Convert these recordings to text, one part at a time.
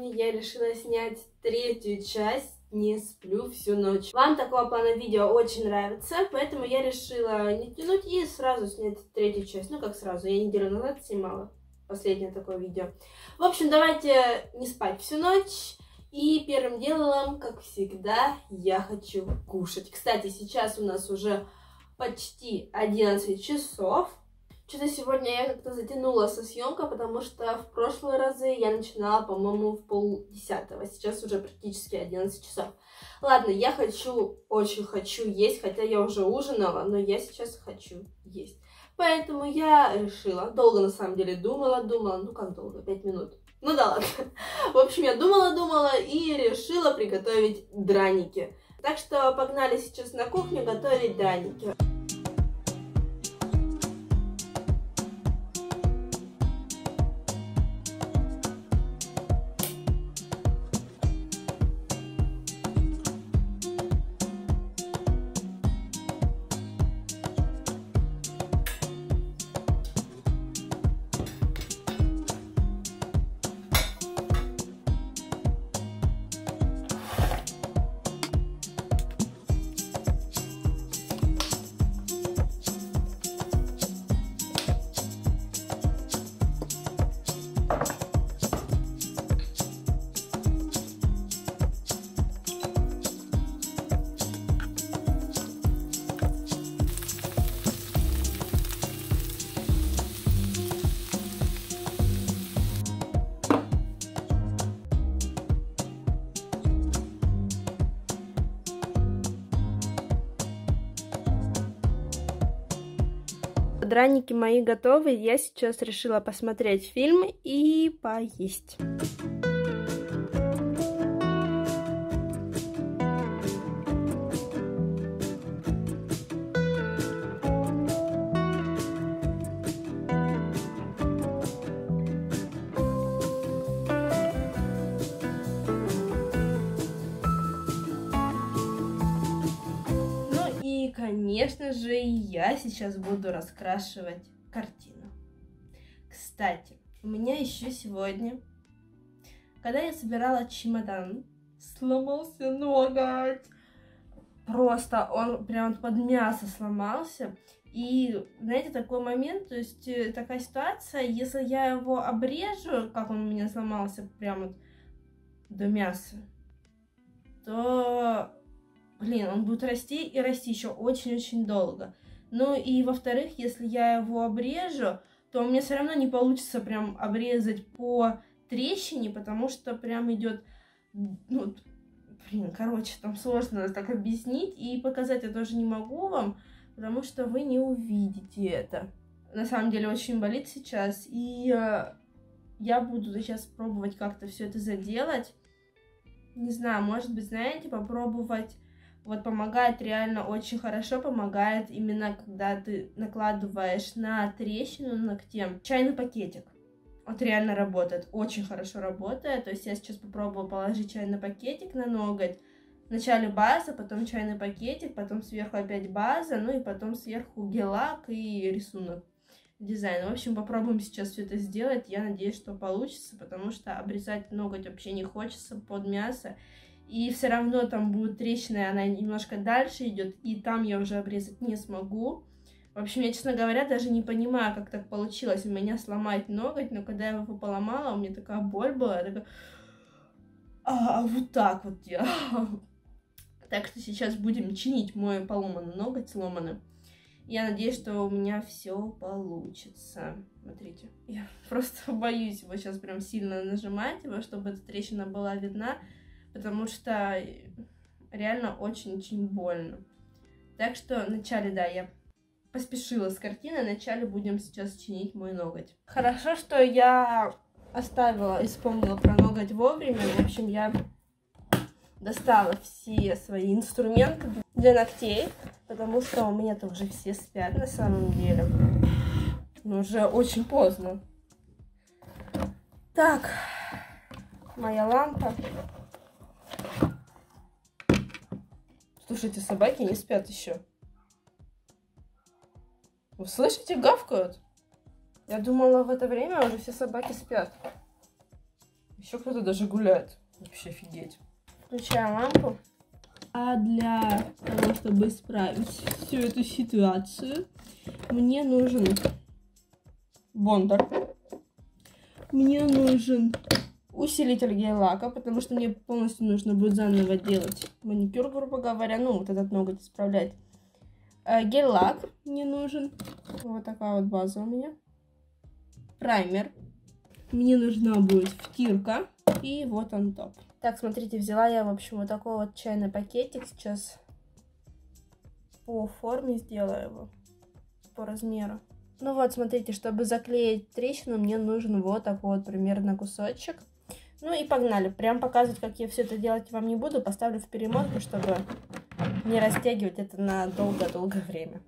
сегодня я решила снять третью часть «Не сплю всю ночь». Вам такого плана видео очень нравится, поэтому я решила не тянуть и сразу снять третью часть. Ну как сразу, я неделю назад снимала последнее такое видео. В общем, давайте не спать всю ночь. И первым делом, как всегда, я хочу кушать. Кстати, сейчас у нас уже почти 11 часов. Что-то сегодня я как-то затянула со съемкой, потому что в прошлые разы я начинала, по-моему, в 9:30. Сейчас уже практически 11 часов. Ладно, я очень хочу есть, хотя я уже ужинала, но я сейчас хочу есть. Поэтому я решила, долго на самом деле думала, ну как долго, 5 минут. Ну да ладно. В общем, я думала и решила приготовить драники. Так что погнали сейчас на кухню готовить драники. Драники мои готовы, я сейчас решила посмотреть фильм и поесть. И, конечно же, я сейчас буду раскрашивать картину. Кстати, у меня еще сегодня, когда я собирала чемодан, сломался ноготь. Просто он прям под мясо сломался. И, знаете, такой момент, то есть такая ситуация, если я его обрежу, как он у меня сломался прям вот до мяса, то... Блин, он будет расти и расти еще очень-очень долго. Ну и во-вторых, если я его обрежу, то у меня все равно не получится прям обрезать по трещине, потому что прям идет, ну, блин, короче, там сложно так объяснить, и показать я тоже не могу вам, потому что вы не увидите это. На самом деле очень болит сейчас, и я буду сейчас пробовать как-то все это заделать. Не знаю, может быть, знаете, попробовать. Вот помогает реально очень хорошо, помогает именно когда ты накладываешь на трещину на ногте чайный пакетик. Вот реально работает, очень хорошо работает. То есть я сейчас попробую положить чайный пакетик на ноготь. Вначале база, потом чайный пакетик, потом сверху опять база, ну и потом сверху гель-лак и рисунок, дизайн. В общем, попробуем сейчас все это сделать. Я надеюсь, что получится, потому что обрезать ноготь вообще не хочется под мясо. И все равно там будет трещина, она немножко дальше идет, и там я уже обрезать не смогу. В общем, я, честно говоря, даже не понимаю, как так получилось у меня сломать ноготь, но когда я его поломала, у меня такая боль была, я такая... вот так вот я. Так что сейчас будем чинить мой поломанный ноготь, сломанный. Я надеюсь, что у меня все получится. Смотрите, я просто боюсь его сейчас прям сильно нажимать, его, чтобы эта трещина была видна. Потому что реально очень-очень больно. Так что вначале, да, я поспешила с картиной, вначале будем сейчас чинить мой ноготь. Хорошо, что я исполнила про ноготь вовремя. В общем, я достала все свои инструменты для ногтей, потому что у меня-то уже все спят на самом деле. Но уже очень поздно. Так, моя лампа. Слушайте, собаки не спят еще. Вы слышите, гавкают? Я думала, в это время уже все собаки спят. Еще кто-то даже гуляет. Вообще офигеть. Включаем лампу. А для того, чтобы исправить всю эту ситуацию, мне нужен бондер. Мне нужен усилитель гель-лака, потому что мне полностью нужно будет заново делать маникюр, грубо говоря. Ну, вот этот ноготь исправлять. Гель-лак мне нужен. Вот такая вот база у меня. Праймер. Мне нужна будет втирка. И вот он топ. Так, смотрите, взяла я, в общем, вот такой вот чайный пакетик. Сейчас по форме сделаю его. По размеру. Ну вот, смотрите, чтобы заклеить трещину, мне нужен вот такой вот примерно кусочек. Ну и погнали. Прям показывать, как я все это делать, вам не буду. Поставлю в перемотку, чтобы не растягивать это на долгое-долгое время.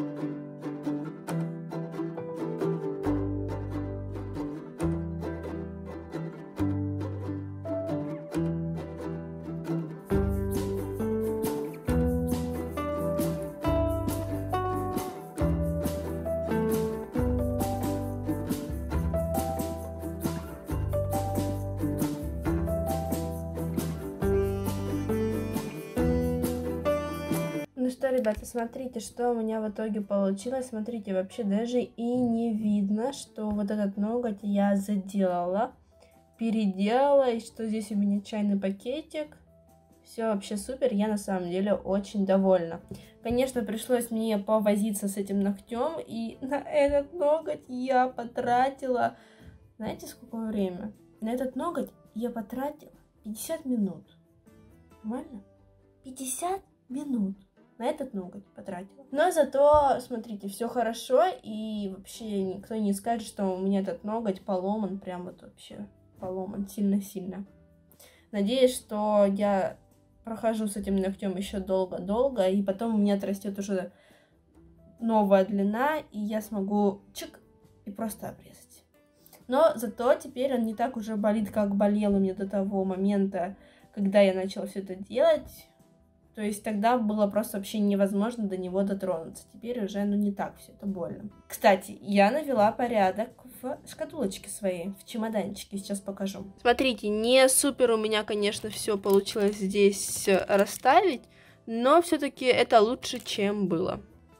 Ну что, ребята, смотрите, что у меня в итоге получилось. Смотрите, вообще даже и не видно, что вот этот ноготь я заделала, переделала, и что здесь у меня чайный пакетик. Все вообще супер, я на самом деле очень довольна. Конечно, пришлось мне повозиться с этим ногтем, и на этот ноготь я потратила, знаете, сколько время? На этот ноготь я потратила 50 минут. Нормально? 50 минут. На этот ноготь потратила. Но зато, смотрите, все хорошо, и вообще никто не скажет, что у меня этот ноготь поломан, прям вот вообще поломан сильно-сильно. Надеюсь, что я прохожу с этим ногтем еще долго-долго, и потом у меня отрастет уже новая длина, и я смогу чик и просто обрезать. Но зато теперь он не так уже болит, как болел у меня до того момента, когда я начала все это делать. То есть тогда было просто вообще невозможно до него дотронуться. Теперь уже, ну, не так все это больно. Кстати, я навела порядок в шкатулочке своей, в чемоданчике. Сейчас покажу. Смотрите, не супер у меня, конечно, все получилось здесь расставить, но все-таки это лучше, чем было.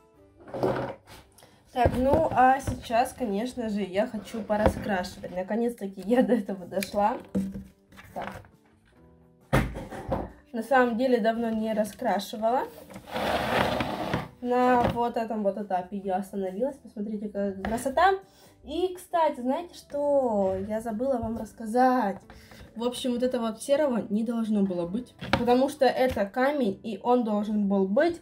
Так, ну, а сейчас, конечно же, я хочу пораскрашивать. Наконец-таки я до этого дошла. Так. На самом деле давно не раскрашивала. На вот этом вот этапе я остановилась. Посмотрите, какая красота. И, кстати, знаете что? Я забыла вам рассказать. В общем, вот этого вот серого не должно было быть. Потому что это камень, и он должен был быть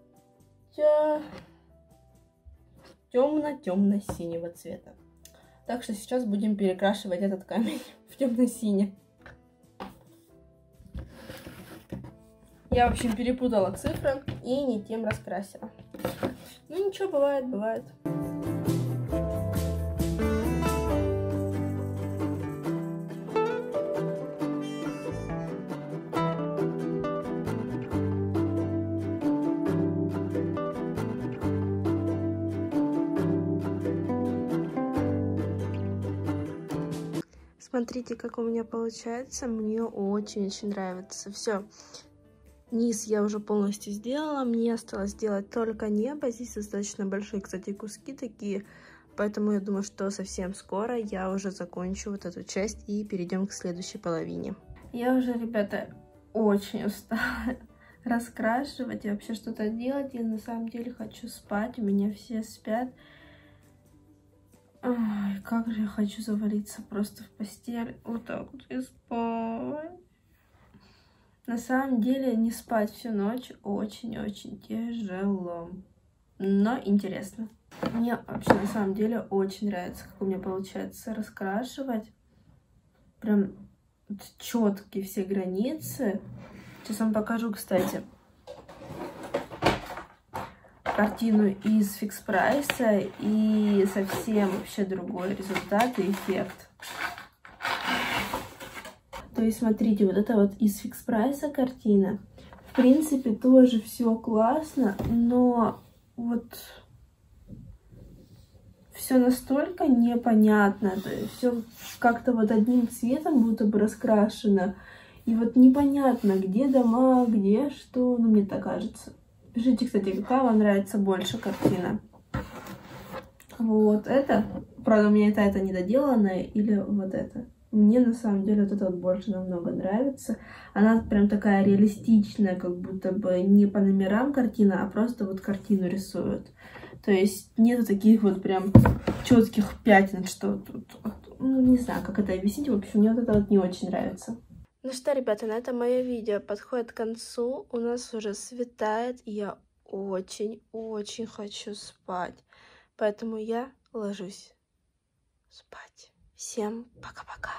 темно-темно-синего цвета. Так что сейчас будем перекрашивать этот камень в темно-синий. Я, в общем, перепутала цифры и не тем раскрасила. Ну ничего, бывает, бывает. Смотрите, как у меня получается. Мне очень-очень нравится. Все. Низ я уже полностью сделала, мне осталось сделать только небо. Здесь достаточно большие, кстати, куски такие, поэтому я думаю, что совсем скоро я уже закончу вот эту часть и перейдем к следующей половине. Я уже, ребята, очень устала раскрашивать и вообще что-то делать. Я на самом деле хочу спать, у меня все спят. Ой, как же я хочу завалиться просто в постель, вот так вот и спать. На самом деле не спать всю ночь очень-очень тяжело, но интересно. Мне вообще на самом деле очень нравится, как у меня получается раскрашивать. Прям четкие все границы. Сейчас вам покажу, кстати, картину из Фикс Прайса, и совсем вообще другой результат и эффект. То есть, смотрите, вот это вот из Фикс Прайса картина. В принципе, тоже все классно, но вот все настолько непонятно, то есть все как-то вот одним цветом будто бы раскрашено. И вот непонятно, где дома, где что, ну мне так кажется. Пишите, кстати, какая вам нравится больше картина. Вот это, правда, у меня это недоделанная или вот это. Мне на самом деле вот это вот больше намного нравится. Она прям такая реалистичная, как будто бы не по номерам картина, а просто вот картину рисуют. То есть нету таких вот прям четких пятен, что тут, ну не знаю, как это объяснить. В общем, мне вот это вот не очень нравится. Ну что, ребята, на этом мое видео подходит к концу. У нас уже светает, и я очень-очень хочу спать. Поэтому я ложусь спать. Всем пока-пока.